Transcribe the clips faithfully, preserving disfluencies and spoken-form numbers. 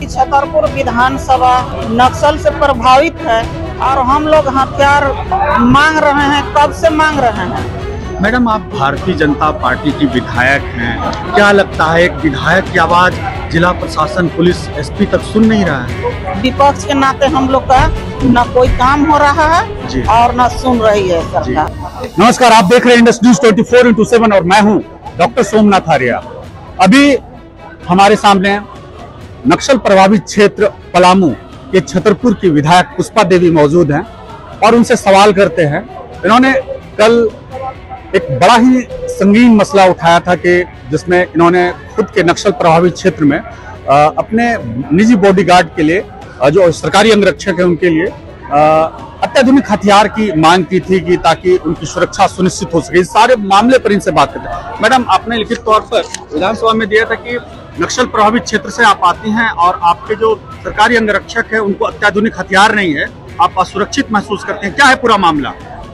छतरपुर विधानसभा नक्सल से प्रभावित है और हम लोग हथियार मांग रहे हैं, कब से मांग रहे हैं। मैडम, आप भारतीय जनता पार्टी की विधायक हैं, क्या लगता है एक विधायक की आवाज जिला प्रशासन, पुलिस, एसपी तक सुन नहीं रहा है? विपक्ष के नाते हम लोग का न कोई काम हो रहा है और न सुन रही है सरकार। नमस्कार, आप देख रहे हैं Indus news twenty four into seven और मैं हूं डॉक्टर सोमनाथ आर्या। अभी हमारे सामने नक्सल प्रभावित क्षेत्र पलामू के छतरपुर की विधायक पुष्पा देवी मौजूद हैं और उनसे सवाल करते हैं। इन्होंने कल एक बड़ा ही संगीन मसला उठाया था कि जिसमें इन्होंने खुद के नक्सल प्रभावित क्षेत्र में आ, अपने निजी बॉडीगार्ड के लिए, आ, जो सरकारी अंगरक्षक है उनके लिए अत्याधुनिक हथियार की मांग की थी कि ताकि उनकी सुरक्षा सुनिश्चित हो सके। इस सारे मामले पर इनसे बात करते हैं। मैडम, आपने लिखित तौर पर विधानसभा में दिया था कि नक्सल प्रभावित क्षेत्र से आप आती हैं और आपके जो सरकारी अंगरक्षक है उनको अत्याधुनिक हथियार नहीं है, आप असुरक्षित महसूस करते हैं। क्या है पूरा मामला?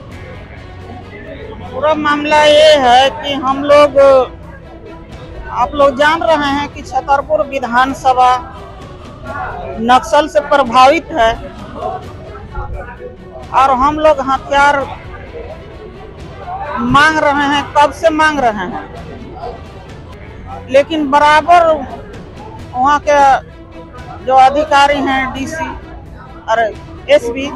पूरा मामला ये है कि हम लोग, आप लोग जान रहे हैं कि छतरपुर विधानसभा नक्सल से प्रभावित है और हम लोग हथियार मांग रहे हैं, कब से मांग रहे हैं, लेकिन बराबर वहाँ के जो अधिकारी हैं, डीसी और एसपी,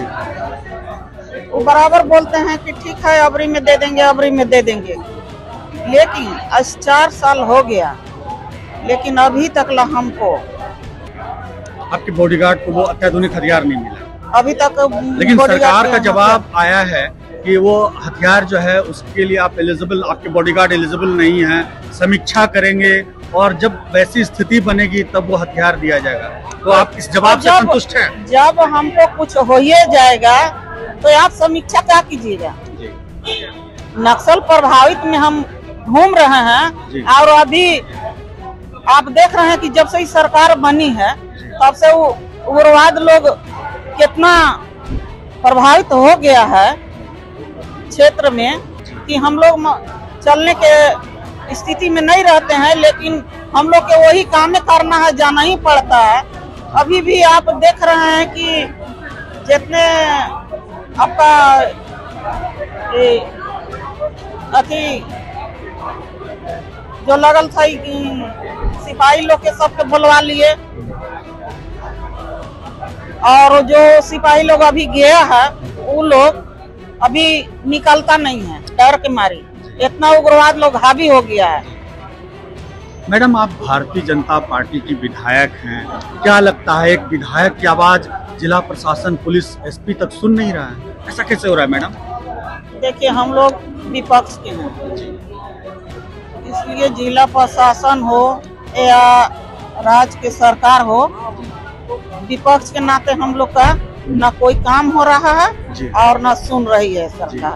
वो बराबर बोलते हैं कि ठीक है अबरी में दे देंगे, अबरी में दे देंगे। लेकिन आज चार साल हो गया, लेकिन अभी तक ला हमको आपके बॉडीगार्ड को वो अत्याधुनिक हथियार नहीं मिला अभी तक। लेकिन सरकार का जवाब आया है कि वो हथियार जो है उसके लिए आप एलिजिबल, आपके बॉडीगार्ड एलिजिबल नहीं है, समीक्षा करेंगे और जब वैसी स्थिति बनेगी तब वो हथियार दिया जाएगा। तो आप इस जवाब से संतुष्ट हैं? जब हमको कुछ हो ही जाएगा तो आप समीक्षा क्या कीजिएगा। नक्सल प्रभावित में हम घूम रहे हैं और अभी आप देख रहे हैं कि जब से ही सरकार बनी है तब से उग्रवाद लोग कितना प्रभावित हो गया है क्षेत्र में कि हम लोग चलने के स्थिति में नहीं रहते हैं, लेकिन हम लोग के वही काम करना है, जाना ही पड़ता है। अभी भी आप देख रहे हैं कि जितने आपका अथी जो लगल था सिपाही लोग के सबके बुलवा लिए और जो सिपाही लोग अभी गया है वो लोग अभी निकलता नहीं है, डर के मारे इतना उग्रवाद लोग हावी हो गया है। मैडम, आप भारतीय जनता पार्टी की विधायक हैं, क्या लगता है एक विधायक की आवाज जिला प्रशासन, पुलिस, एसपी तक सुन नहीं रहा है? ऐसा कैसे हो रहा है मैडम? देखिए, हम लोग विपक्ष के हैं, इसलिए जिला प्रशासन हो या राज्य की सरकार हो, विपक्ष के नाते हम लोग का न कोई काम हो रहा है और न सुन रही है सरकार।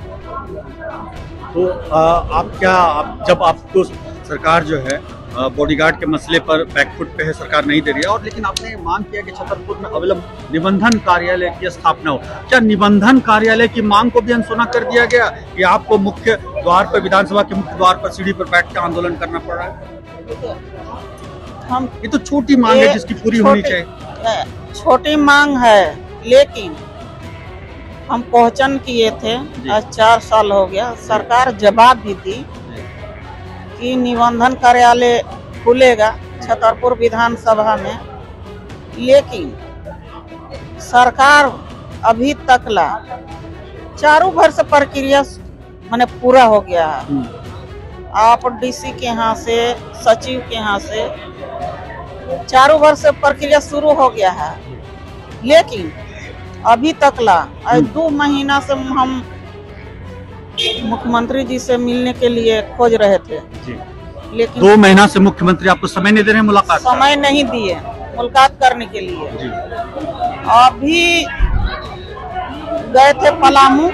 तो आ, आप क्या आप, जब आपको सरकार जो है बॉडीगार्ड के मसले पर बैकफुट पे है, सरकार नहीं दे रही है, और लेकिन आपने मांग किया कि छतरपुर में अविलंब निबंधन कार्यालय की स्थापना हो, क्या निबंधन कार्यालय की मांग को भी अनसुना कर दिया गया कि आपको मुख्य द्वार पर, विधानसभा के मुख्य द्वार पर सीढ़ी पर बैठ कर आंदोलन करना पड़ रहा है? हम ये तो छोटी मांग है जिसकी पूरी होनी चाहिए। छोटी मांग है, लेकिन हम क्वेश्चन किए थे, आज चार साल हो गया, सरकार जवाब भी दी कि निबंधन कार्यालय खुलेगा छतरपुर विधानसभा में, लेकिन सरकार अभी तक ला चारों भर से प्रक्रिया माने पूरा हो गया है। आप डीसी के यहाँ से, सचिव के यहाँ से चारों वर्ष से प्रक्रिया शुरू हो गया है, लेकिन अभी तक ला दो महीना से हम मुख्यमंत्री जी से मिलने के लिए खोज रहे थे, लेकिन दो महीना से मुख्यमंत्री आपको समय नहीं दे रहे हैं मुलाकात? समय नहीं दिए मुलाकात करने के लिए। अभी गए थे पलामू,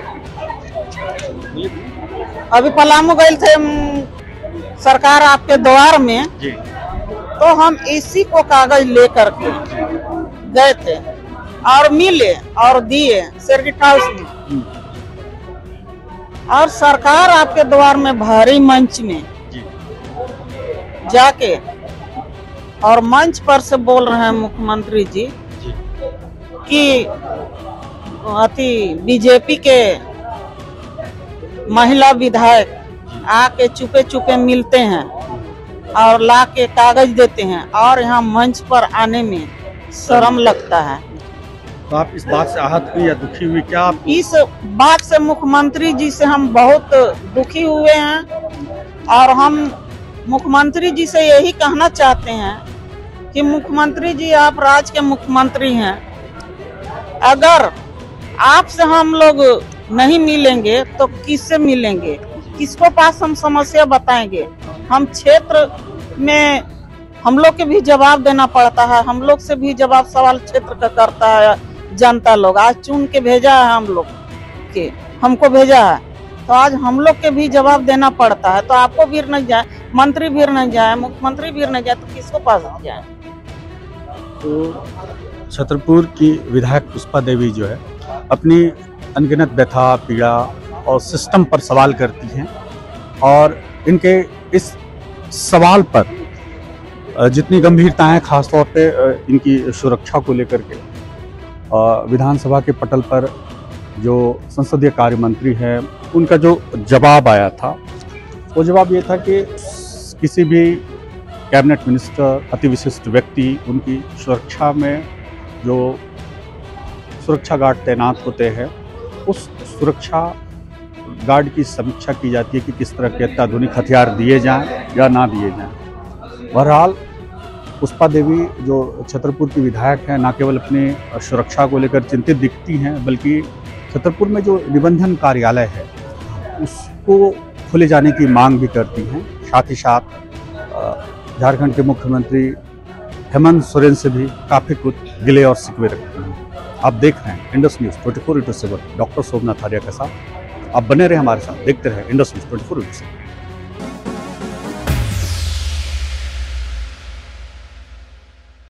अभी पलामू गए थे सरकार आपके द्वार में, तो हम इसी को कागज लेकर के गए थे और मिले और दिए सर्किट हाउस में, और सरकार आपके द्वार में भारी मंच में जाके और मंच पर से बोल रहे हैं मुख्यमंत्री जी कि अति बीजेपी के महिला विधायक आके चुपे चुपे मिलते हैं और ला के कागज देते हैं और यहाँ मंच पर आने में शर्म लगता है। तो आप इस बात से आहत हुई या दुखी हुई? क्या आप इस बात से मुख्यमंत्री जी से हम बहुत दुखी हुए हैं और हम मुख्यमंत्री जी से यही कहना चाहते हैं कि मुख्यमंत्री जी आप राज्य के मुख्यमंत्री हैं, अगर आपसे हम लोग नहीं मिलेंगे तो किससे मिलेंगे, किसको पास हम समस्या बताएंगे? हम क्षेत्र में हम लोग के भी जवाब देना पड़ता है, हम लोग से भी जवाब सवाल क्षेत्र का करता है जनता लोग। आज चुन के भेजा है हम लोग के, हमको भेजा है तो आज हम लोग के भी जवाब देना पड़ता है। तो आपको भी नहीं जाए, मंत्री भी नहीं जाए, मुख्यमंत्री भी नहीं जाए तो किसको पास जाए? तो छतरपुर की विधायक पुष्पा देवी जो है अपनी अनगिनत व्यथा, पीड़ा और सिस्टम पर सवाल करती हैं और इनके इस सवाल पर जितनी गंभीरता है, खासतौर पे इनकी सुरक्षा को लेकर के विधानसभा के पटल पर जो संसदीय कार्य मंत्री हैं उनका जो जवाब आया था वो जवाब ये था कि किसी भी कैबिनेट मिनिस्टर, अति विशिष्ट व्यक्ति, उनकी सुरक्षा में जो सुरक्षा गार्ड तैनात होते हैं उस सुरक्षा गार्ड की समीक्षा की जाती है कि किस तरह के अत्याधुनिक हथियार दिए जाएं या ना दिए जाएं। बहरहाल पुष्पा देवी जो छतरपुर की विधायक हैं न केवल अपनी सुरक्षा को लेकर चिंतित दिखती हैं बल्कि छतरपुर में जो निबंधन कार्यालय है उसको खोले जाने की मांग भी करती हैं। साथ ही साथ झारखंड के मुख्यमंत्री हेमंत सोरेन से भी काफ़ी कुछ गिले और शिकवे रखती हैं। आप देख रहे हैं Indus news twenty four into seven doctor Somnath Arya के साथ। आप बने रहे हमारे साथ, देखते रहे Indus news twenty four into seven.